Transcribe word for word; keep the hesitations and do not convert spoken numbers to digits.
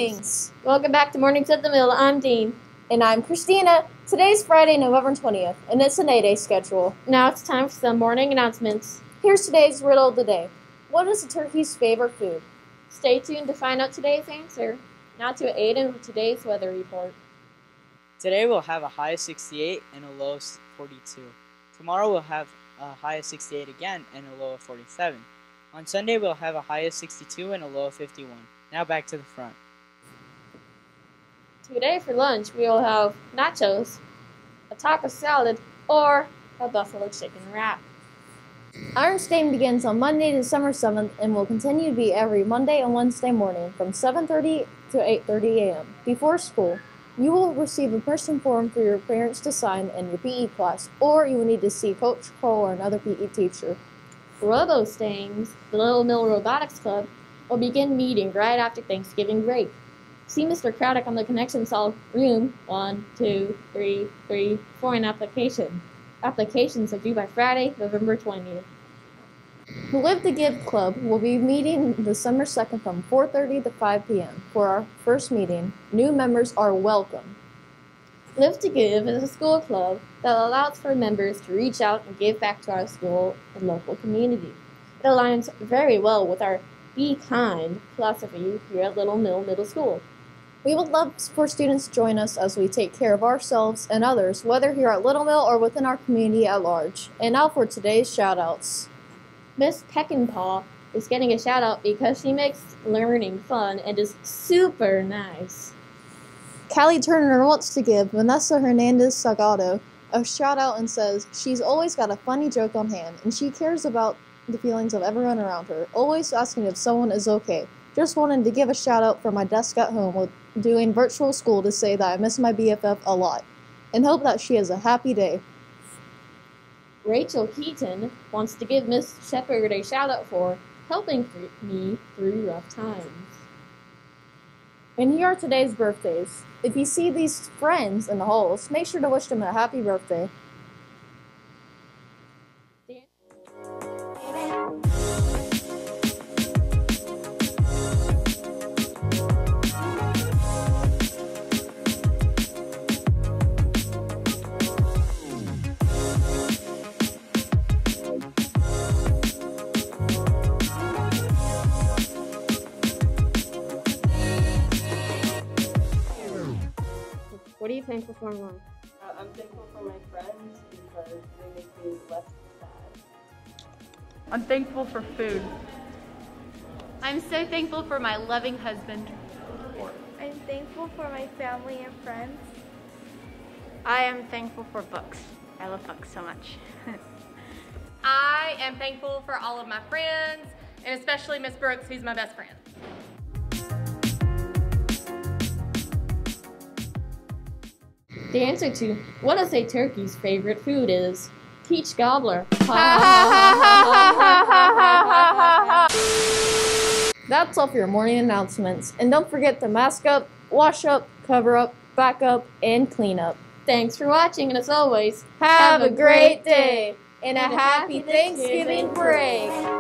Greetings! Welcome back to Mornings at the Mill. I'm Dean. And I'm Christina. Today's Friday, November twentieth, and it's an eight-day schedule. Now it's time for some morning announcements. Here's today's riddle of the day. What is a turkey's favorite food? Stay tuned to find out today's answer. Now to Aiden with today's weather report. Today we'll have a high of sixty-eight and a low of forty-two. Tomorrow we'll have a high of sixty-eight again and a low of forty-seven. On Sunday we'll have a high of sixty-two and a low of fifty-one. Now back to the front. Today for lunch we will have nachos, a taco salad, or a buffalo chicken wrap. Iron Stain begins on Monday, December seventh, and will continue to be every Monday and Wednesday morning from seven thirty to eight thirty a m Before school, you will receive a person form for your parents to sign in your P E class, or you will need to see Coach Cole or another P E teacher. Robo Stings, the Little Mill Robotics Club, will begin meeting right after Thanksgiving break. See Mister Craddock on the Connection Cell room one, two, three, three for an application. Applications are due by Friday, November twentieth. The Live to Give Club will be meeting December second from four thirty to five p m For our first meeting, new members are welcome. Live to Give is a school club that allows for members to reach out and give back to our school and local community. It aligns very well with our Be Kind philosophy here at Little Mill Middle School. We would love for students to join us as we take care of ourselves and others, whether here at Little Mill or within our community at large. And now for today's shout-outs. Miss Peckinpah is getting a shout-out because she makes learning fun and is super nice. Callie Turner wants to give Vanessa Hernandez Salgado a shout-out and says she's always got a funny joke on hand and she cares about the feelings of everyone around her, always asking if someone is okay. Just wanted to give a shout-out for my desk at home with doing virtual school to say that I miss my B F F a lot, and hope that she has a happy day. Rachel Keaton wants to give Miss Shepard a shout-out for helping me through rough times. And here are today's birthdays. If you see these friends in the halls, make sure to wish them a happy birthday. What are you thankful for in life? Uh, I'm thankful for my friends because they make me less sad. I'm thankful for food. I'm so thankful for my loving husband. I'm thankful for my family and friends. I am thankful for books. I love books so much. I am thankful for all of my friends, and especially Miss Brooks, who's my best friend. The answer to what is a turkey's favorite food is peach gobbler. That's all for your morning announcements. And don't forget to mask up, wash up, cover up, back up, and clean up. Thanks for watching, and as always, have a great day and a happy Thanksgiving break.